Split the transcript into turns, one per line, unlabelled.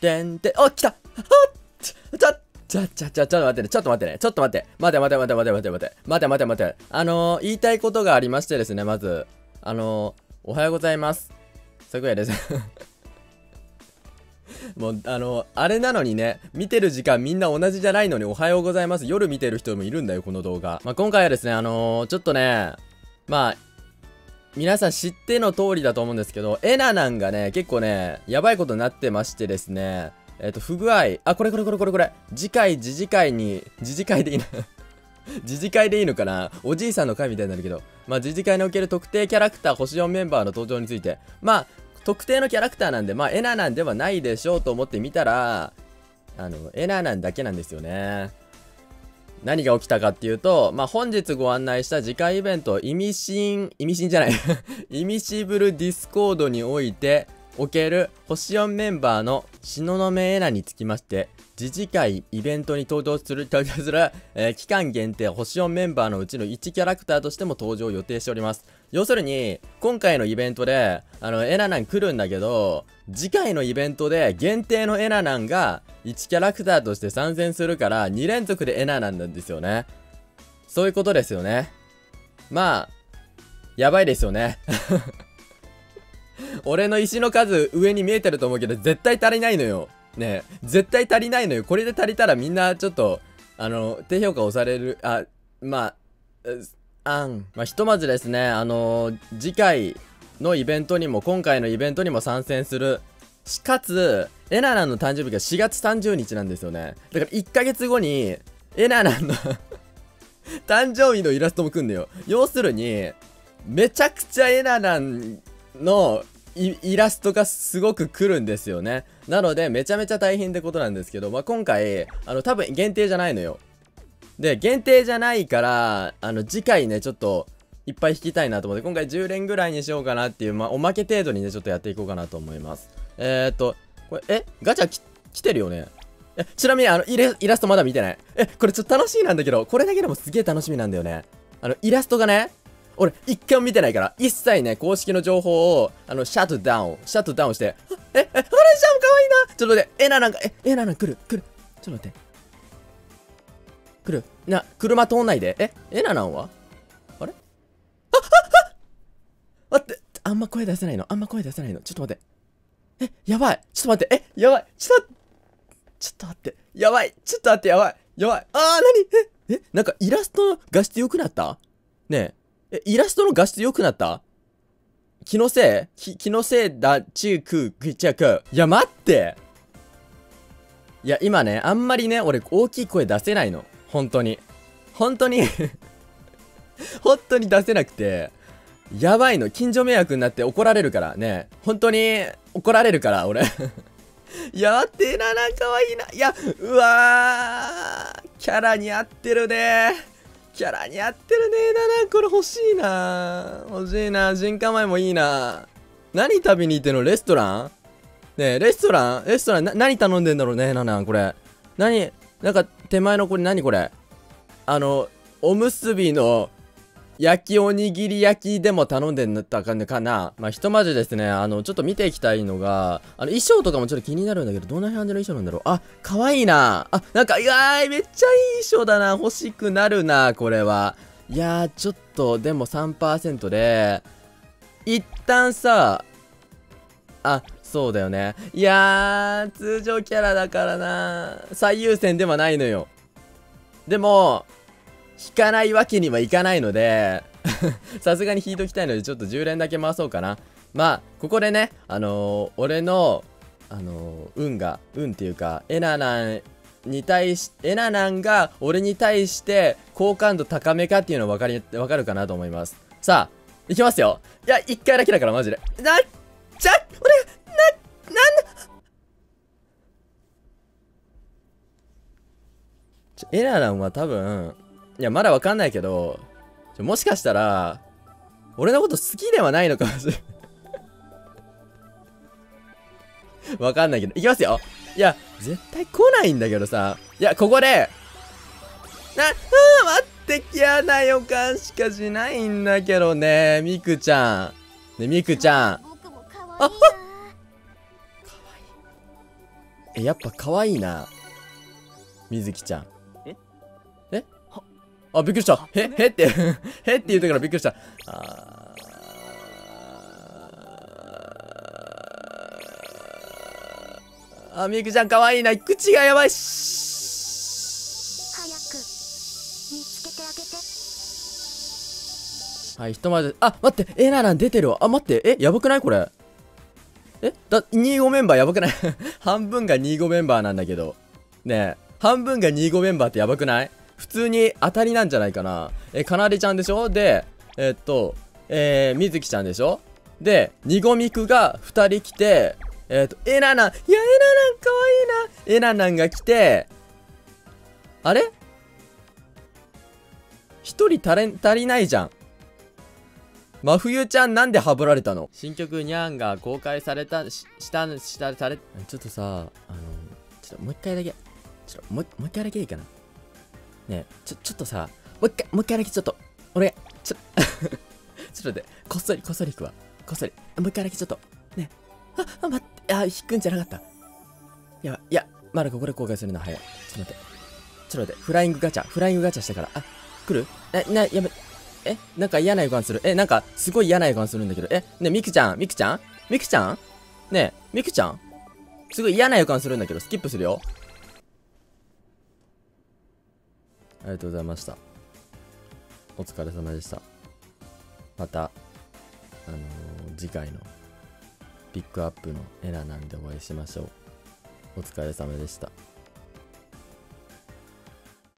てんてん、あ、来た。ちょっと待ってね。ちょっと待ってね。ちょっと待って。待て。言いたいことがありましてですね、まず。おはようございます。昨夜です。もう、あれなのにね、見てる時間みんな同じじゃないのにおはようございます。夜見てる人もいるんだよ、この動画。まあ、今回はですね、ちょっとね、まあ、皆さん知っての通りだと思うんですけど、エナナンがね、結構ね、やばいことになってましてですね、不具合、あ、これ。次回でいいな。次次回でいいのかな、おじいさんの回みたいになるけど。まあ、次次回における特定キャラクター星4メンバーの登場について。まあ、特定のキャラクターなんで、まあ、エナナンではないでしょうと思って見たら、エナナンだけなんですよね。何が起きたかっていうと、まあ、本日ご案内した次回イベント、イミシブルディスコードにおいて、おける星4メンバーの東雲エナにつきまして、次次回イベントに登場する、期間限定星4メンバーのうちの1キャラクターとしても登場を予定しております。要するに、今回のイベントで、エナナン来るんだけど、次回のイベントで限定のエナナンが1キャラクターとして参戦するから、2連続でエナナンなんですよね。そういうことですよね。まあ、やばいですよね。俺の石の数上に見えてると思うけど、絶対足りないのよ。ねえ、絶対足りないのよ。これで足りたらみんなちょっと、低評価押される。まあ、ひとまずですね、次回のイベントにも、今回のイベントにも参戦する。かつ、エナナンの誕生日が4月30日なんですよね。だから1ヶ月後に、エナナンの誕生日のイラストも来んだよ。要するに、めちゃくちゃエナナンのイラストがすごく来るんですよね。なのでめちゃめちゃ大変ってことなんですけど、まあ、今回多分限定じゃないのよ。で限定じゃないから次回ねちょっといっぱい引きたいなと思って、今回10連ぐらいにしようかなっていう、まあ、おまけ程度にねちょっとやっていこうかなと思います。これガチャ来てるよね。ちなみにイラストまだ見てない。これちょっと楽しみなんだけど、これだけでもすげえ楽しみなんだよね。イラストがね、俺一回も見てないから、一切ね公式の情報をシャットダウンして、ハラちゃんかわいいな。ちょっと待って、エナナン来る。ちょっと待って、来る車通んないで。エナナンはあれ、待って、あんま声出せないの。ちょっと待って、やばい、ちょっと待って、やばい、ちょっと待って、やばい、何なんかイラストの画質良くなったねえ。イラストの画質良くなった？気のせいだ、いや、待って。いや、今ね、あんまりね、俺、大きい声出せないの。本当に本当に出せなくて、やばいの。近所迷惑になって怒られるからね。本当に、怒られるから、俺。いや、待ってな、かわいいな。いや、うわー、キャラに合ってるね。な、これ欲しいな。人家前もいいな。何食べに行ってんの？レストラン？ねえ、レストラン何頼んでんだろうね、これ。なんか手前のこれ何これ？おむすびの焼きおにぎり焼きでも頼んでんだったかな。まあ、ひとまずですね、ちょっと見ていきたいのが、衣装とかもちょっと気になるんだけど、どんな感じの衣装なんだろう。あ、かわいいな。なんか、めっちゃいい衣装だな。欲しくなるな、これは。いやー、ちょっと、でも 3% で、一旦さ、そうだよね。いやー、通常キャラだからな。最優先ではないのよ。でも、引かないわけにはいかないのでさすがに引いときたいので、ちょっと10連だけ回そうかな。まあ、ここでね、俺の、運っていうか、エナナンが俺に対して好感度高めかっていうのわかるかなと思います。さあ、いきますよ。いや、1回だけだから、マジで。エナナンは多分、いや、まだわかんないけど、もしかしたら、俺のこと好きではないのかもしれない。わかんないけど、いきますよ。いや、絶対来ないんだけどさ。いや、ここで、待って、嫌な予感しかしないんだけどね、ミクちゃん。ね、ミクちゃん。かわいい。 やっぱ可愛いな。みずきちゃん。あ、びっくりした。へって、へって言うたからびっくりした。みゆきちゃん可愛いな。口がやばいし。
早く見つけてあげて。
はい、ひとまず、待って、エナラン出てるわ。待って、やばくないこれ。25メンバーやばくない半分が25メンバーなんだけど。ねえ、半分が25メンバーってやばくない？普通に当たりなんじゃないかな。かなでちゃんでしょ。で、みずきちゃんでしょ。で、にごみくが2人来て、エナナン、いや、エナナンかわいいな。エナナンが来て、あれ ?1 人足りないじゃん。真冬ちゃんなんでハブられたの？新曲ニャンが公開された、され、ちょっとさ、ちょっともう一回だけ、もう一回だけいいかな。ねえ、ちょっとさ、もう一回だけちょっと、俺、ちょっと待って、こっそり行くわ。こっそり。もう一回だけちょっと、ねえ。待って、引くんじゃなかった。いや、まだここで公開するの早い。ちょっと待って、フライングガチャしたから。来る？やめ、なんか嫌な予感する。なんか、すごい嫌な予感するんだけど。ねえ、みくちゃんねえ、みくちゃんすごい嫌な予感するんだけど、スキップするよ。ありがとうございました。お疲れ様でした。また、次回のピックアップのエラなんでお会いしましょう。お疲れ様でした。